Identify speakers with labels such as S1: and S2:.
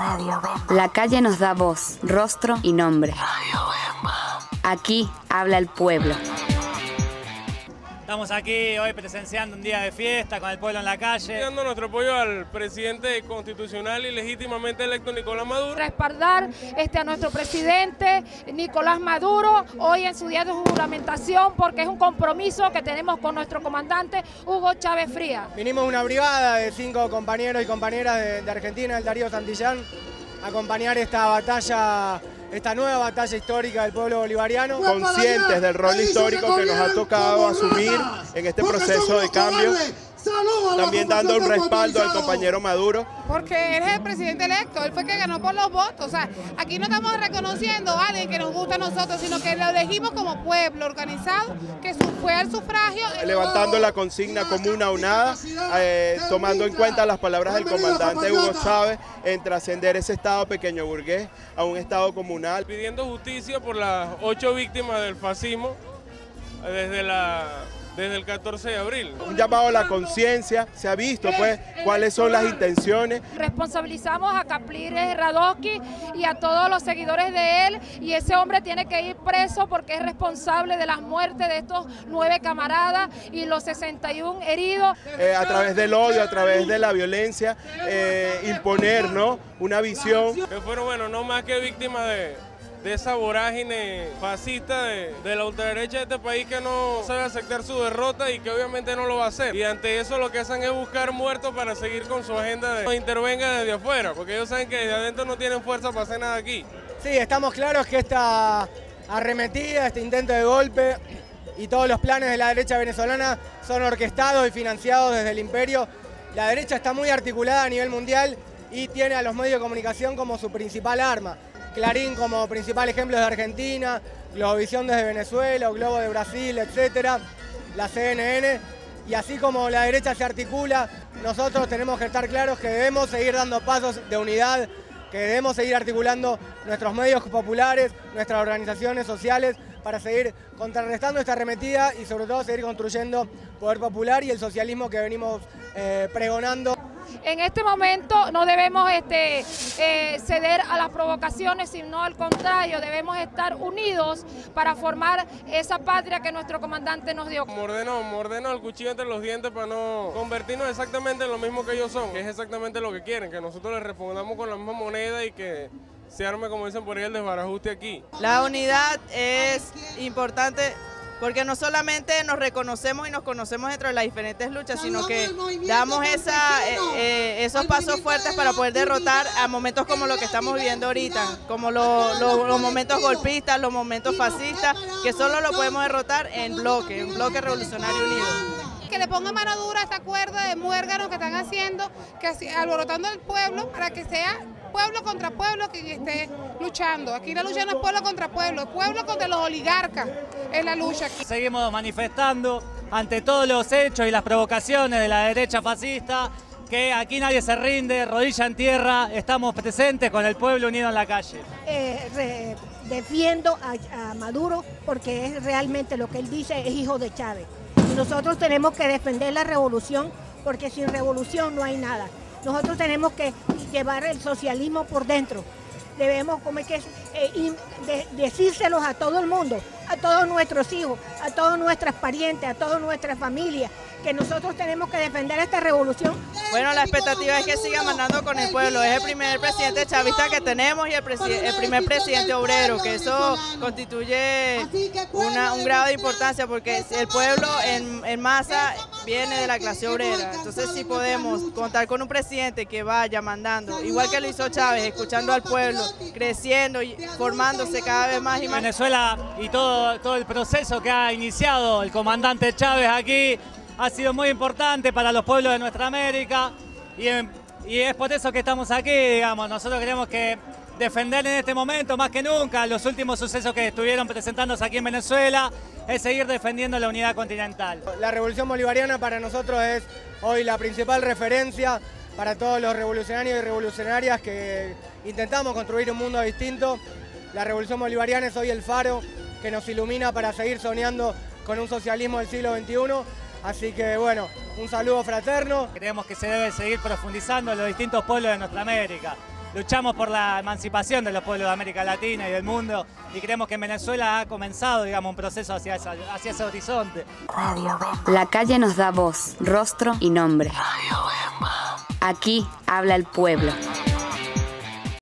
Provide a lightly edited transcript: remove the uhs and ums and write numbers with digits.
S1: La calle nos da voz, rostro y nombre. Aquí habla el pueblo.
S2: Estamos aquí hoy presenciando un día de fiesta con el pueblo en la calle.
S3: Dando nuestro apoyo al presidente constitucional y legítimamente electo Nicolás Maduro.
S4: Respaldar a nuestro presidente Nicolás Maduro hoy en su día de juramentación, porque es un compromiso que tenemos con nuestro comandante Hugo Chávez Frías.
S5: Vinimos una brigada de 5 compañeros y compañeras de Argentina, del Darío Santillán, a acompañar esta batalla, esta nueva batalla histórica del pueblo bolivariano.
S6: Conscientes del rol histórico que nos ha tocado asumir en este proceso de cambio, también dando un respaldo al compañero Maduro.
S7: Porque él es el presidente electo, él fue el que ganó por los votos. O sea, aquí no estamos reconociendo a alguien que nos gusta a nosotros, sino que lo elegimos como pueblo organizado, que fue al sufragio.
S6: Levantando la consigna como una unada, tomando en cuenta las palabras del comandante Hugo Chávez en trascender ese estado pequeño burgués a un estado comunal.
S3: Pidiendo justicia por las 8 víctimas del fascismo desde el 14 de abril.
S6: Un llamado a la conciencia, se ha visto pues cuáles son las intenciones.
S4: Responsabilizamos a Capriles Radosky y a todos los seguidores de él, y ese hombre tiene que ir preso porque es responsable de las muertes de estos 9 camaradas y los 61 heridos.
S6: A través del odio, a través de la violencia, imponer, ¿no?, una visión.
S3: Que fueron, bueno, no más que víctimas de esa vorágine fascista de la ultraderecha de este país, que no sabe aceptar su derrota y que obviamente no lo va a hacer. Y ante eso lo que hacen es buscar muertos para seguir con su agenda de que intervenga desde afuera, porque ellos saben que desde adentro no tienen fuerza para hacer nada aquí.
S5: Sí, estamos claros que esta arremetida, este intento de golpe y todos los planes de la derecha venezolana son orquestados y financiados desde el imperio. La derecha está muy articulada a nivel mundial y tiene a los medios de comunicación como su principal arma. Clarín como principal ejemplo de Argentina, Globovisión desde Venezuela, o Globo de Brasil, etcétera, la CNN, y así como la derecha se articula, nosotros tenemos que estar claros que debemos seguir dando pasos de unidad, que debemos seguir articulando nuestros medios populares, nuestras organizaciones sociales, para seguir contrarrestando esta arremetida y sobre todo seguir construyendo poder popular y el socialismo que venimos pregonando.
S4: En este momento no debemos ceder a las provocaciones, sino al contrario, debemos estar unidos para formar esa patria que nuestro comandante nos dio.
S3: Mordeno el cuchillo entre los dientes para no convertirnos exactamente en lo mismo que ellos son, que es exactamente lo que quieren, que nosotros les respondamos con la misma moneda y que se arme, como dicen por ahí, el desbarajuste aquí.
S8: La unidad es importante porque no solamente nos reconocemos y nos conocemos dentro de las diferentes luchas, sino que damos esos pasos fuertes para poder derrotar a momentos como lo que estamos viviendo ahorita, como los momentos golpistas, los momentos fascistas, que solo lo podemos derrotar en bloque revolucionario unido.
S7: Que le ponga mano dura a esta cuerda de muérganos que están haciendo, alborotando al pueblo para que sea pueblo contra pueblo quien esté luchando. Aquí la lucha no es pueblo contra pueblo, es pueblo contra los oligarcas, es la lucha aquí.
S2: Seguimos manifestando ante todos los hechos y las provocaciones de la derecha fascista, que aquí nadie se rinde, rodilla en tierra, estamos presentes con el pueblo unido en la calle.
S9: Defiendo a Maduro porque es realmente lo que él dice, es hijo de Chávez. Y nosotros tenemos que defender la revolución, porque sin revolución no hay nada. Nosotros tenemos que llevar el socialismo por dentro. Debemos decírselos a todo el mundo, a todos nuestros hijos, a todos nuestros parientes, a toda nuestra familia, que nosotros tenemos que defender esta revolución.
S8: Bueno, la expectativa es que siga mandando con el pueblo. Es el primer presidente chavista que tenemos y el primer presidente obrero, que eso constituye un grado de importancia, porque el pueblo en masa viene de la clase obrera. Entonces, si podemos contar con un presidente que vaya mandando, igual que lo hizo Chávez, escuchando al pueblo, creciendo y formándose cada vez más y más.
S2: Venezuela y todo el proceso que ha iniciado el comandante Chávez aquí ha sido muy importante para los pueblos de nuestra América, y es por eso que estamos aquí, digamos. Nosotros queremos que defender en este momento, más que nunca, los últimos sucesos que estuvieron presentándose aquí en Venezuela, es seguir defendiendo la unidad continental.
S5: La revolución bolivariana para nosotros es hoy la principal referencia para todos los revolucionarios y revolucionarias que intentamos construir un mundo distinto. La revolución bolivariana es hoy el faro que nos ilumina para seguir soñando con un socialismo del siglo XXI. Así que bueno, un saludo fraterno.
S2: Creemos que se debe seguir profundizando en los distintos pueblos de nuestra América. luchamos por la emancipación de los pueblos de América Latina y del mundo y creemos que en Venezuela ha comenzado, digamos, un proceso hacia ese horizonte.
S1: La calle nos da voz, rostro y nombre. Aquí habla el pueblo.